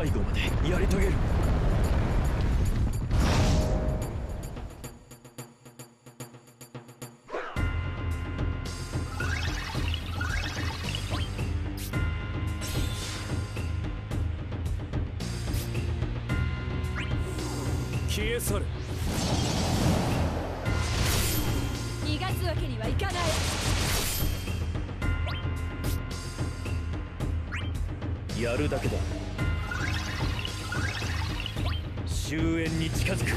最後までやり遂げる。消え去る。 逃がすわけにはいかない。 やるだけだ。終焉に近づく。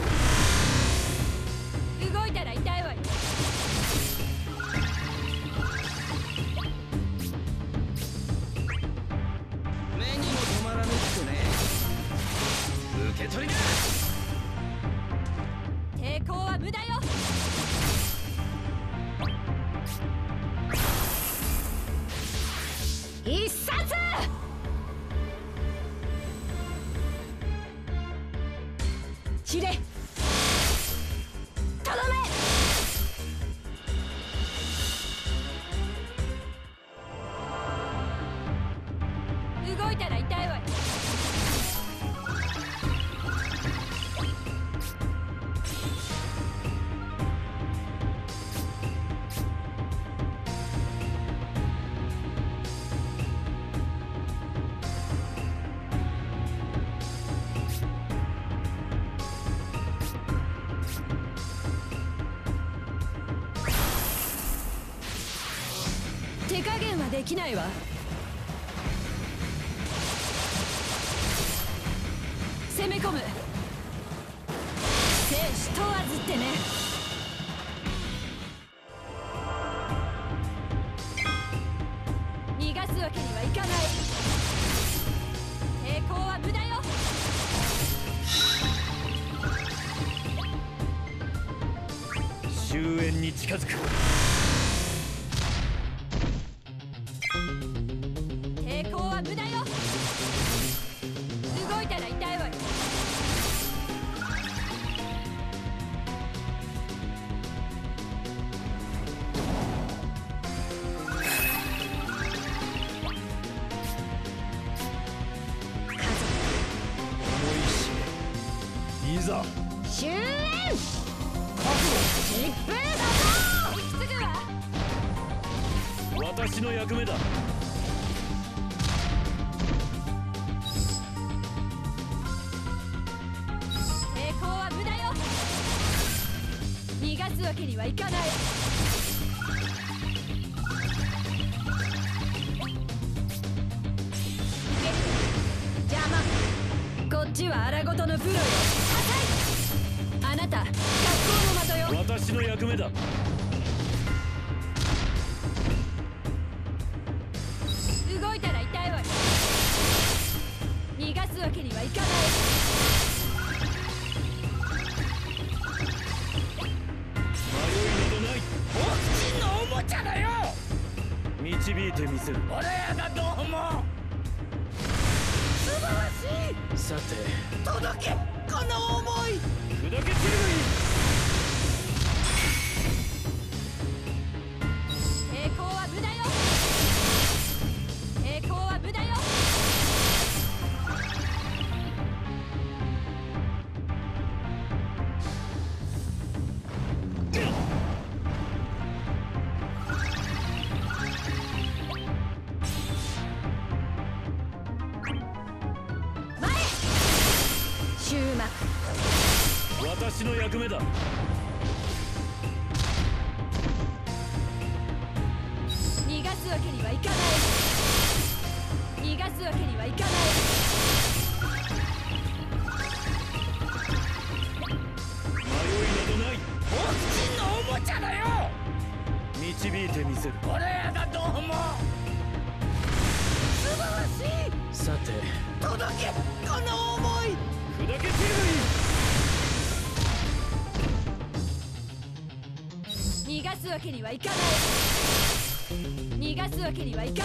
動いたら痛いわよ。 目にも止まらぬ人ね。受け取りな。 抵抗は無駄よ。必殺。散れ。とどめ。動いたら痛いわよ。手加減はできないわ。攻め込む。生死問わずってね。逃がすわけにはいかない。抵抗は無駄よ。 終焉に近づく。 抵抗は無駄よ。動いたら痛いわよ。 いざ終焉。疾風だぞ。行き継ぐわ。 私の役目だ。 抵抗は無駄よ。逃がすわけにはいかない。邪魔。こっちは荒ごとのプロよ。あなた格好の的よ。 私の役目だ。 動いたら痛いわよ。逃がすわけにはいかない。 ボクチンのおもちゃだよ。 導いてみせる。 俺やだどうも。素晴らしい。 さて届けこの思い。 砕け散るがいい。 抵抗は無駄よ。抵抗は無駄よ。前。終幕。 私の役目だ。 逃がすわけにはいかない。逃がすわけにはいかない。 迷いなどない。 ボクチンのおもちゃだよ。 導いてみせる。 俺やだどうも。素晴らしい。 さて届けこの思い。 砕け散るがいい。 逃がすわけにはいかない。逃がすわけにはいかない。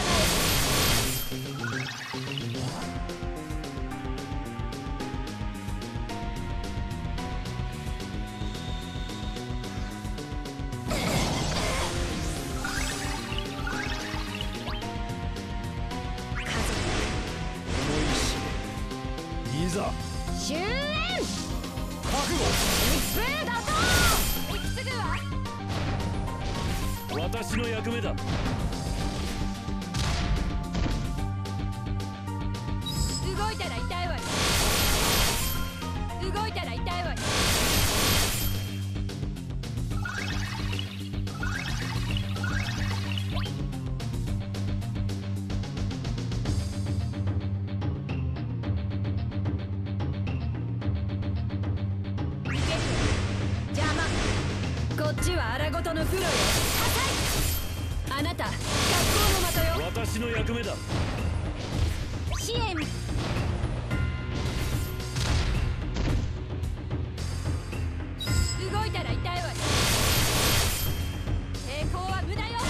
ざ終焉。 覚悟。 一風だと行き継ぐわ。 私の役目だ。 動いたら痛いわよ。動いたら痛いわよ。邪魔。こっちは荒ごとのプロよ。破壊。あなた格好の的よ。 私の役目だ。 支援。動いたら痛いわよ。抵抗は無駄よ。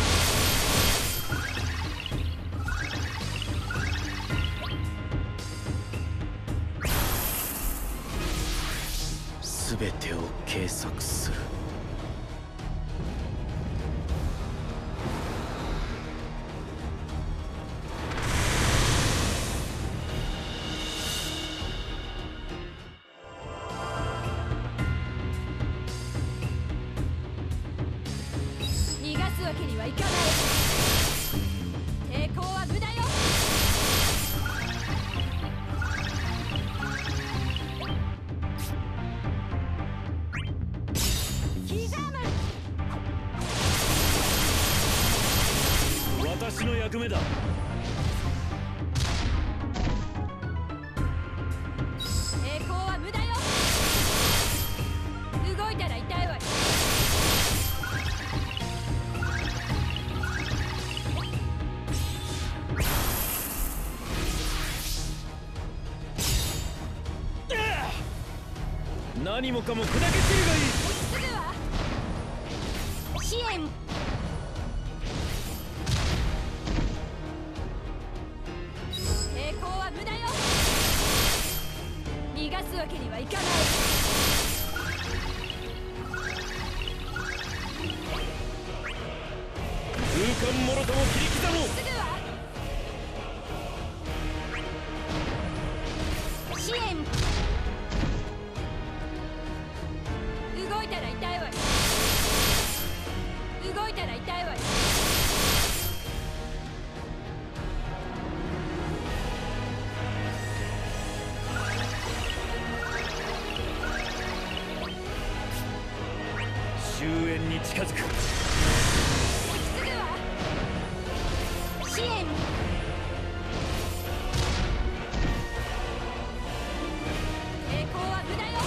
全てを計測する。 逃がすわけにはいかない。抵抗は無駄よ。 私の役目だ。 抵抗は無駄よ。動いたら痛いわよ。 何もかも砕け散るがいい。 すぐは支援。抵抗は無駄よ。逃がすわけにはいかない。 空間もろとも切り刻もう。 すぐは支援。動いたら痛いわよ。動いたら痛いわよ。 終焉に近づく。 すぐは支援。抵抗は無駄よ。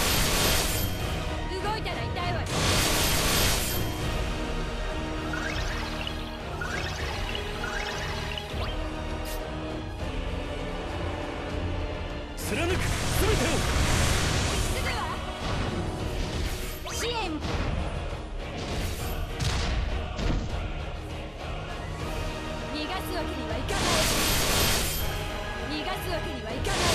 動いたら痛いわよ。 貫く全てを。 すぐは支援。逃がすわけにはいかない。逃がすわけにはいかない。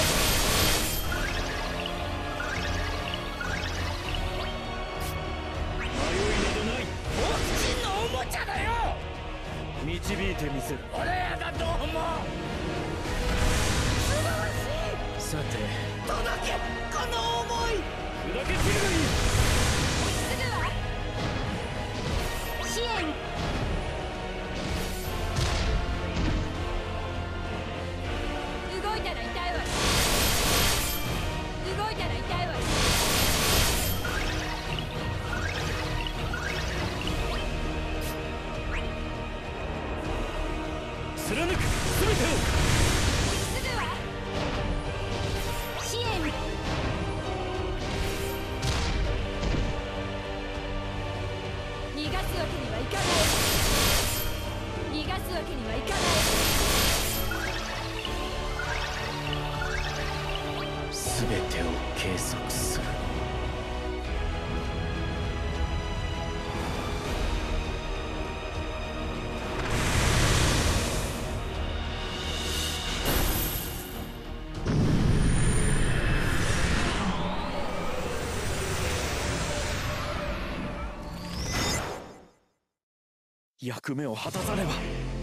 迷いなどない。 僕ちんのおもちゃだよ。 導いてみせる。 俺らがどうも素晴らしい。 さて届けこの想い。 砕け散るがいい。 すぐは支援。動いたら痛いわよ。動いたら痛いわよ。 貫く全てを。 すぐは支援。逃がすわけにはいかない。逃がすわけにはいかない。 全てを計測する。役目を果たさねば。